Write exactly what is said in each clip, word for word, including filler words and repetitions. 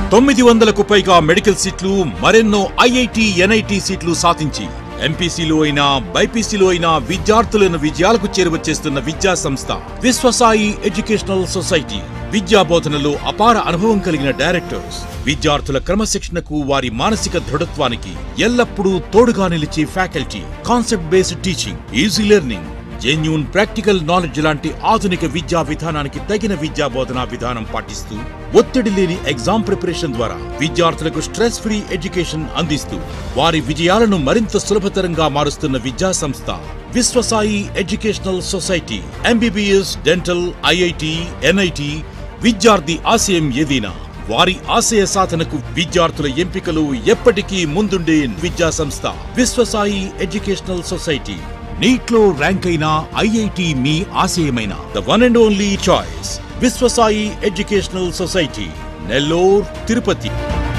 తొమ్మిది వందలకు పైగా మెడికల్ సీట్లు, మరెన్నో ఐఐటి, ఎన్ఐటి సీట్లు సాధించి ఎంపీసీలో అయినా బైపీసీలో అయినా విద్యార్థులను విజయాలకు చేరువచేస్తున్న విద్యా సంస్థ విశ్వసాయి ఎడ్యుకేషనల్ సొసైటీ. విద్యా బోధనలో అపార అనుభవం కలిగిన డైరెక్టర్స్ విద్యార్థుల క్రమశిక్షణకు, వారి మానసిక దృఢత్వానికి ఎల్లప్పుడూ తోడుగా నిలిచే faculty, concept based teaching, easy learning, genuine practical knowledge లాంటి ఆధునిక విద్యా విధానానికి తగిన విద్యా బోధనా విధానం పాటిస్తూ ఒత్తిడి లేని ఎగ్జామ్ ప్రిపరేషన్ ద్వారా విద్యార్థులకు స్ట్రెస్ ఫ్రీ ఎడ్యుకేషన్ అందిస్తూ వారి విజయాలను మరింత సులభతరంగా మారుస్తున్న విద్యా సంస్థ Vishwasai educational society. MBBS, dental, IIT, NIT విద్యార్థి ఆశయం ఏదైనా వారి ఆశయ సాధనకు విద్యార్థుల ఎంపికలు ఎప్పటికీ ముందుండే విద్యా సంస్థ విశ్వసాయి ఎడ్యుకేషనల్ సొసైటీ. నీట్లో ర్యాంక్ అయిన ఐఐటి మీ ఆశయమైన the one and only choice Vishwasai educational society, Nellore, Tirupati.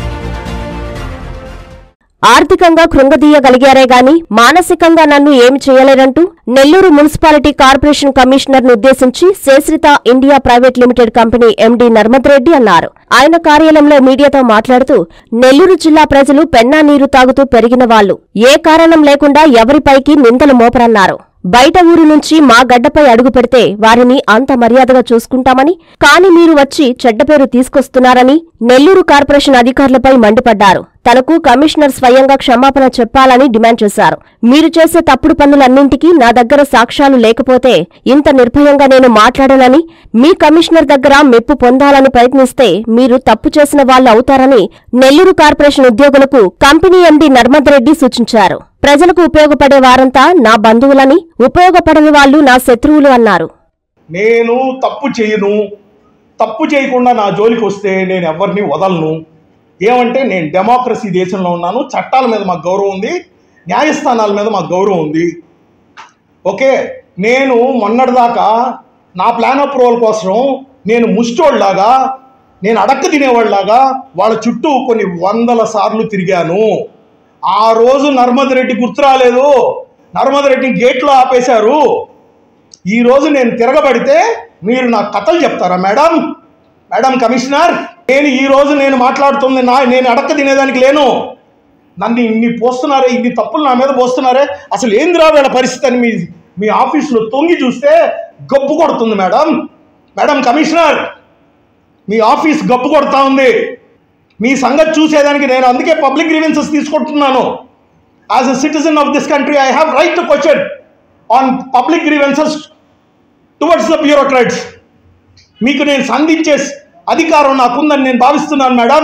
ఆర్థికంగా కృంగదీయగలిగారే గాని మానసికంగా నన్ను ఏమి చేయలేరంటూ నెల్లూరు మున్సిపాలిటీ కార్పొరేషన్ కమిషనర్ ను ఉద్దేశించి Seshritha India private limited company MD Narmad Reddy అన్నారు. ఆయన కార్యాలయంలో మీడియాతో మాట్లాడుతూ నెల్లూరు జిల్లా ప్రజలు పెన్నా నీరు తాగుతూ పెరిగిన వాళ్లు, ఏ కారణం లేకుండా ఎవరిపైకి నిందలు మోపరన్నారు. బయట ఊరు నుంచి మా గడ్డపై అడుగు పెడితే వారిని అంత మర్యాదగా చూసుకుంటామని, కాని మీరు వచ్చి చెడ్డపేరు తీసుకొస్తున్నారని నెల్లూరు కార్పొరేషన్ అధికారులపై మండిపడ్డారు. తనకు కమిషనర్ స్వయంగా క్షమాపణ చెప్పాలని డిమాండ్ చేశారు. మీరు చేసే తప్పుడు పనులన్నింటికీ నా దగ్గర సాక్ష్యాలు లేకపోతే ఇంత నిర్భయంగా నేను మాట్లాడనని, మీ కమిషనర్ దగ్గర మెప్పు పొందాలని ప్రయత్నిస్తే మీరు తప్పు చేసిన వాళ్లు అవుతారని నెల్లూరు కార్పొరేషన్ ఉద్యోగులకు కంపెనీ ఎండీ నర్మద్రెడ్డి సూచించారు. ప్రజలకు ఉపయోగపడే వారంతా నా బంధువులని, ఉపయోగపడని వాళ్లు నా శత్రువులు అన్నారు. నేను తప్పు చేయను, తప్పు చేయకుండా నా జోలికి వస్తే నేను ఎవరిని వదలను. ఏమంటే నేను డెమోక్రసీ దేశంలో ఉన్నాను, చట్టాల మీద మాకు గౌరవం ఉంది, న్యాయస్థానాల మీద మాకు గౌరవం ఉంది. ఓకే, నేను మొన్నటిదాకా నా ప్లాన్ అప్రూవల్ కోసం నేను ముష్టోళ్ళలాగా, నేను అడక్క తినేవాళ్ళలాగా వాళ్ళ చుట్టూ కొన్ని వందల సార్లు తిరిగాను. ఆ రోజు నర్మద్రెడ్డి గుర్తు రాలేదు, నర్మద్రెడ్డి గేట్లో ఆపేశారు. ఈరోజు నేను తిరగబడితే మీరు నాకు కథలు చెప్తారా మేడం? మేడం కమిషనర్, నేను ఈరోజు నేను మాట్లాడుతుంది నా నేను అడక్క తినేదానికి లేను. నన్ను ఇన్ని పోస్తున్నారే, ఇన్ని తప్పులు నా మీద పోస్తున్నారే, అసలు ఏందిరా వీళ్ళ పరిస్థితి అని మీ మీ ఆఫీసులో తొంగి చూస్తే గబ్బు కొడుతుంది మేడం. మేడం కమిషనర్, మీ ఆఫీస్ గబ్బు కొడతా ఉంది. మీ సంగతి చూసేదానికి నేను అందుకే పబ్లిక్ గ్రీవెన్సెస్ తీసుకుంటున్నాను. As a citizen of this country I have right to question on public grievances towards the bureaucrats. మీకు నేను సంధించే అధికారం నాకుందని నేను భావిస్తున్నాను మేడం.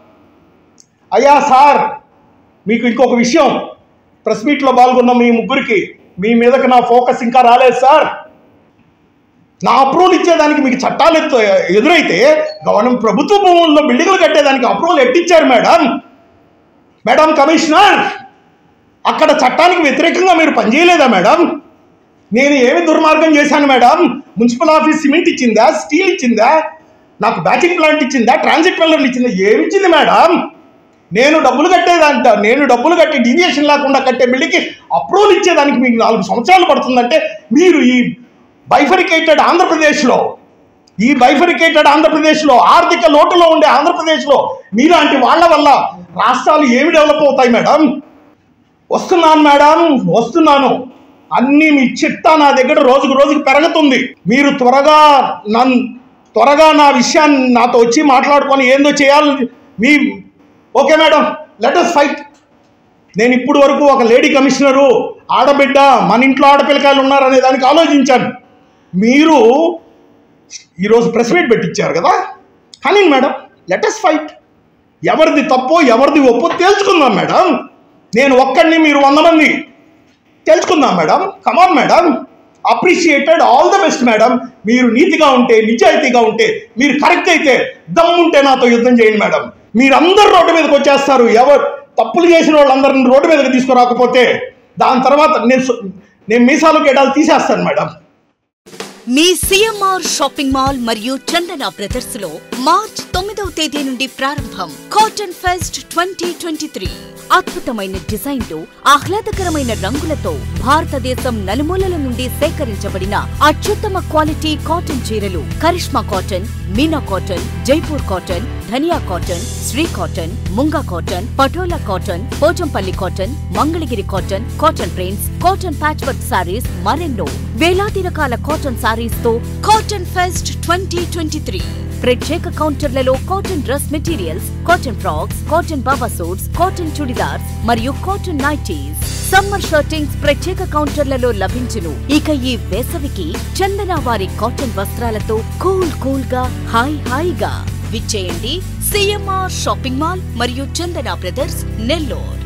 అయ్యా సార్, మీకు ఇంకొక విషయం, ప్రెస్ మీట్లో పాల్గొన్న మీ ముగ్గురికి మీ మీదకి నా ఫోకస్ ఇంకా రాలేదు సార్. నా అప్రూవల్ ఇచ్చేదానికి మీకు చట్టాలు ఎదురైతే గవర్నమెంట్ ప్రభుత్వ భూముల్లో బిల్డింగ్లు కట్టేదానికి అప్రూవల్ ఎట్టిచ్చారు మేడం? మేడం కమిషనర్, అక్కడ చట్టానికి వ్యతిరేకంగా మీరు పనిచేయలేదా మేడం? నేను ఏమి దుర్మార్గం చేశాను మేడం? మున్సిపల్ ఆఫీస్ సిమెంట్ ఇచ్చిందా, స్టీల్ ఇచ్చిందా, నాకు బ్యాచింగ్ ప్లాంట్ ఇచ్చిందా, ట్రాన్సిట్ పిల్లర్లు ఇచ్చిందా, ఏమిచ్చింది మేడం? నేను డబ్బులు కట్టేదంట, నేను డబ్బులు కట్టి డీవియేషన్ లేకుండా కట్టే బిల్డింగ్కి అప్రూవల్ ఇచ్చేదానికి మీకు నాలుగు సంవత్సరాలు పడుతుందంటే మీరు ఈ బైఫరికేటెడ్ ఆంధ్రప్రదేశ్లో ఈ బైఫరికేటెడ్ ఆంధ్రప్రదేశ్లో ఆర్థిక లోటులో ఉండే ఆంధ్రప్రదేశ్లో మీలాంటి వాళ్ళ వల్ల రాష్ట్రాలు ఏమి డెవలప్ అవుతాయి మేడం? వస్తున్నాను మేడం, వస్తున్నాను. అన్నీ మీ చిట్టా నా దగ్గర రోజుకు రోజుకు పెరుగుతుంది. మీరు త్వరగా నన్ను త్వరగా నా విషయాన్ని నాతో వచ్చి మాట్లాడుకొని ఏందో చేయాలి మీ. Okay madam, let us fight. నేను ఇప్పుడు వరకు ఒక లేడీ కమిషనరు, ఆడబిడ్డ, మన ఇంట్లో ఆడపిల్లకాయలు ఉన్నారనే దానికి ఆలోచించాను. మీరు ఈరోజు ప్రెస్ మీట్ పెట్టించారు కదా, కానీ మేడం లెట్ us ఫైట్. ఎవరిది తప్పో ఎవరిది ఒప్పో తెలుసుకుందాం మేడం. నేను ఒక్కడిని, మీరు వంద మంది, తెలుసుకుందాం madam. Come on madam, appreciated, all the best madam. మీరు నీతిగా ఉంటే, నిజాయితీగా ఉంటే, మీరు కరెక్ట్ అయితే, దమ్ముంటే నాతో యుద్ధం చేయండి మేడం. మీరందరూ రోడ్డు మీదకి వచ్చేస్తారు. ఎవరు తప్పులు చేసిన వాళ్ళందరిని రోడ్డు మీదకి తీసుకురాకపోతే దాని తర్వాత నేను నేను మీసాలు గేడాలు తీసేస్తాను మేడం. మీ సిఎంఆర్ షాపింగ్ మాల్ మరియు చందన బ్రదర్స్ లో మార్చ్ తొమ్మిదో ఐదవ తేదీ నుండి ప్రారంభం. Cotton fest twenty twenty three అద్భుతమైన డిజైన్లు, ఆహ్లాదకరమైన రంగులతో భారతదేశం నలుమూలల నుండి సేకరించబడిన అత్యుత్తమ క్వాలిటీ కాటన్ చీరలు. Karishma cotton, Meena cotton, Jaipur cotton, Dhaniya cotton, Shri cotton, Munga cotton, Patola cotton, Pochampalli cotton, Mangalagiri cotton, cotton prints, cotton patch work saris, మరెన్నో వేలాది రకాల కాటన్ సారీస్ తో cotton fest twenty twenty three. ప్రత్యేక కౌంటర్లలో cotton dress materials, cotton frocks, cotton baba suits, cotton churidars మరియు కాటన్ నైటీస్, సమ్మర్ షర్టింగ్స్ ప్రత్యేక కౌంటర్లలో లభించును. ఇక ఈ వేసవికి చందన వారి కాటన్ వస్త్రాలతో కూల్ కూల్ గా హాయ్ హాయిగా విచ్చేయండి. సిఎంఆర్ షాపింగ్ మాల్ మరియు చందన బ్రదర్స్, నెల్లూరు.